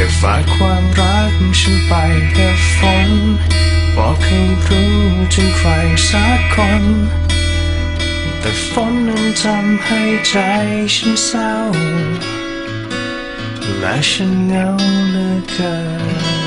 ค่ฝากความรักฉันไปให้ฝนบอกให้รู้ถึงใครสักคนแต่ฝนนั้นทำให้ใจฉันเศร้าและฉันเหงาเหลือเกิน